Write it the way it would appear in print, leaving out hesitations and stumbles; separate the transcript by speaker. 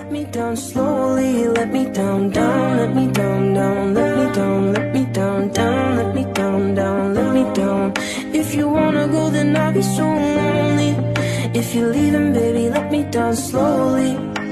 Speaker 1: let me down slowly. Let me down, down, let me down, down, let me down, let me down, down, let me down, down, let me down. If you wanna go, then I'll be so lonely. If you're leaving, baby, let me down slowly.